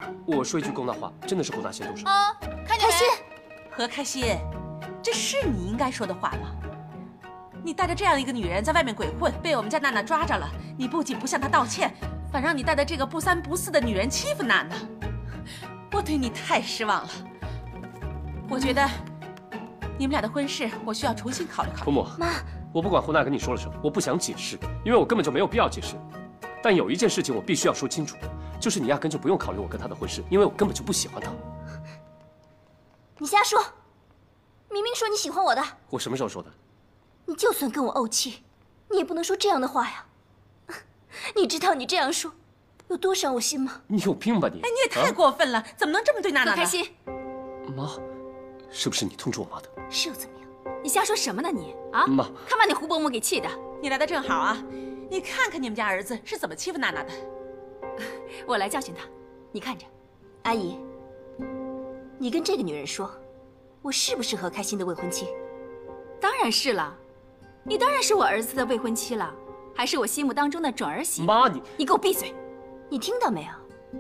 我说一句公道话，真的是胡大先动手。 啊，看见没？ 何开心，这是你应该说的话吗？你带着这样一个女人在外面鬼混，被我们家娜娜抓着了，你不仅不向她道歉，反让你带的这个不三不四的女人欺负娜娜，我对你太失望了。我觉得你们俩的婚事，我需要重新考虑考虑。 伯母， 妈， 我不管胡娜跟你说了什么，我不想解释，因为我根本就没有必要解释。但有一件事情我必须要说清楚，就是你压根就不用考虑我跟她的婚事，因为我根本就不喜欢她。 你瞎说！明明说你喜欢我的。 我什么时候说的？ 你就算跟我怄气，你也不能说这样的话呀！你知道你这样说有多伤我心吗？ 你有病吧你！ 哎，你也太过分了，怎么能这么对娜娜呢？ 开心， 妈，是不是你通知我妈的？ 是又怎么样？你瞎说什么呢你？啊， 妈， 看把你胡伯母给气的！ 你来的正好啊，你看看你们家儿子是怎么欺负娜娜的。 我来教训他，你看着。阿姨，你跟这个女人说，我是不是何开心的未婚妻？当然是了，你当然是我儿子的未婚妻了，还是我心目当中的准儿媳。 妈， 你给我闭嘴！你听到没有？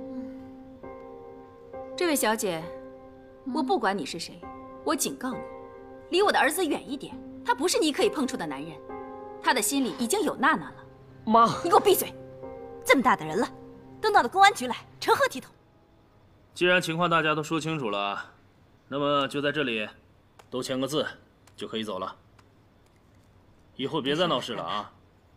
这位小姐，我不管你是谁，我警告你，离我的儿子远一点，他不是你可以碰触的男人，他的心里已经有娜娜了。 妈， 你给我闭嘴！这么大的人了，都闹到公安局来，成何体统？ 既然情况大家都说清楚了，那么就在这里都签个字，就可以走了。以后别再闹事了啊！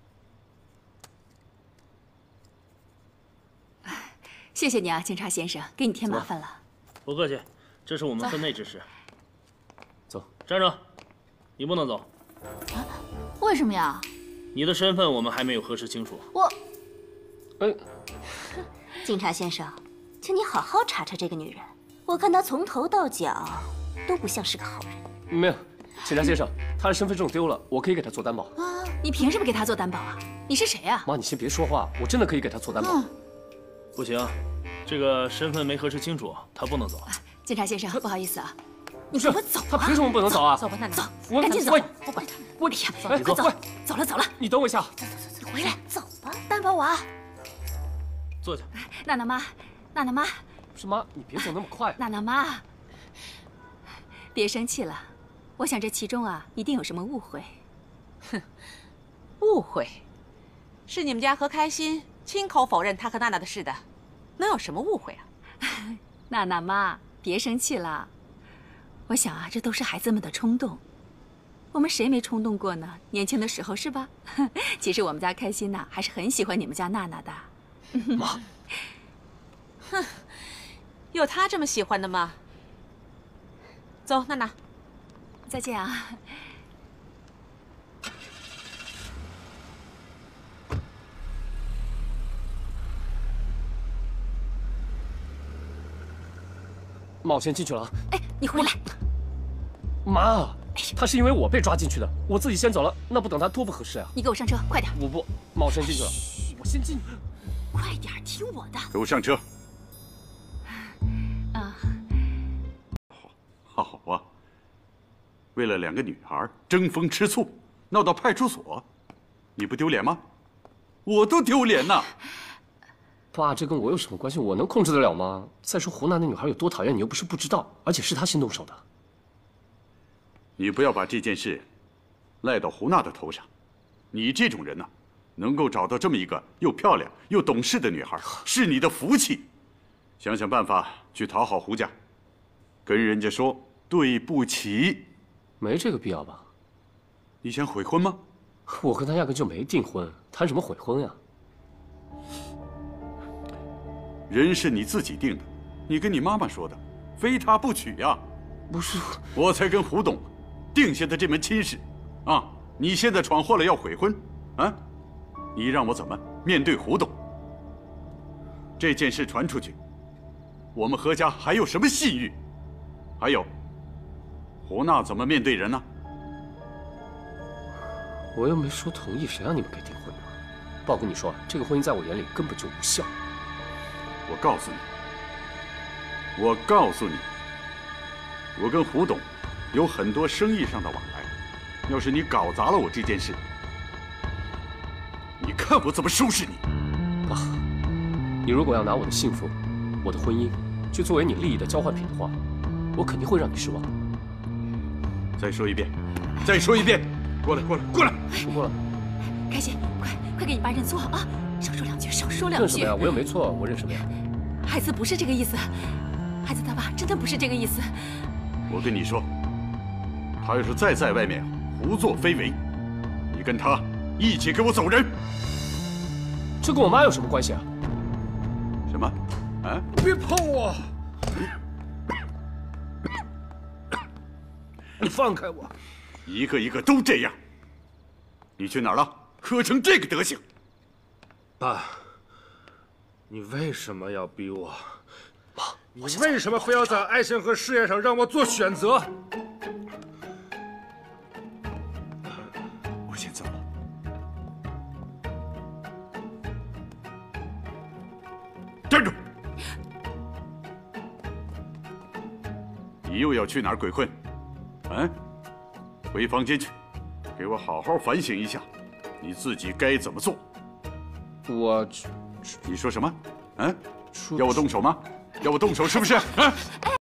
谢谢你啊，警察先生，给你添麻烦了。 不客气，这是我们分内之事。 走， 站着，你不能走。 为什么呀？ 你的身份我们还没有核实清楚。 我， 哎， 警察先生，请你好好查查这个女人，我看她从头到脚都不像是个好人。 没有，警察先生，她的身份证丢了，我可以给她做担保。 啊，你凭什么给她做担保啊？你是谁呀？ 妈，你先别说话，我真的可以给她做担保。 不行，这个身份没核实清楚，他不能走。 警察先生，不好意思啊，你给我走啊！ 他凭什么不能走啊？ 走吧，娜娜， 走，赶紧走！不管他，我呀， 快走，走了，走了。 你等我一下。 你回来，走吧，担保我啊！ 坐下。 娜娜妈，娜娜妈， 是妈，你别走那么快。 娜娜妈，别生气了，我想这其中啊，一定有什么误会。 哼，误会，是你们家何开心亲口否认他和娜娜的事的，能有什么误会啊？ 娜娜妈，别生气了。我想啊，这都是孩子们的冲动。我们谁没冲动过呢？年轻的时候是吧？其实我们家开心呐，还是很喜欢你们家娜娜的。 妈， 哼，有他这么喜欢的吗？走，娜娜， 再见啊。 妈，我先进去了啊。 哎，你回来。 妈，他是因为我被抓进去的，我自己先走了，那不等他多不合适啊！ 你给我上车，快点！ 我不，妈，我先进去了，我先进。 快点，听我的。 给我上车。 啊， 好啊！为了2个女孩争风吃醋，闹到派出所，你不丢脸吗？我都丢脸呐！ 爸，这跟我有什么关系？我能控制得了吗？再说湖南那女孩有多讨厌你，又不是不知道，而且是她先动手的。 你不要把这件事赖到胡娜的头上。你这种人呢，能够找到这么一个又漂亮又懂事的女孩，是你的福气。想想办法去讨好胡家，跟人家说对不起。 没这个必要吧？ 你想悔婚吗？ 我跟他压根就没订婚，谈什么悔婚呀？ 人是你自己定的，你跟你妈妈说的，非他不娶呀。 不是， 我才跟胡董定下的这门亲事，啊，你现在闯祸了要悔婚，啊，你让我怎么面对胡董？这件事传出去，我们何家还有什么信誉？还有，胡娜怎么面对人呢？ 我又没说同意，谁让你们给订婚的？爸，我跟你说，这个婚姻在我眼里根本就无效。 我告诉你，我跟胡董有很多生意上的往来，要是你搞砸了我这件事，你看我怎么收拾你！ 爸，你如果要拿我的幸福我的婚姻就作为你利益的交换品的话，我肯定会让你失望。 再说一遍，再说一遍，过来，过来，过来！ 不过了， 开心，快给你爸认错啊！少说两句，少说两句。 认什么呀？我又没错，我认什么呀？ 孩子不是这个意思，孩子他爸真的不是这个意思。 我跟你说，他要是再在外面胡作非为，你跟他一起给我走人。 这跟我妈有什么关系啊？ 什么？啊？ 别碰我！你放开我！ 一个一个都这样。你去哪儿了？喝成这个德行！ 爸，你为什么要逼我？ 妈， 你为什么非要在爱情和事业上让我做选择？ 我先走了。站住！你又要去哪儿鬼混？啊？回房间去，给我好好反省一下，你自己该怎么做。你说什么？啊？要我动手吗？要我动手是不是？啊？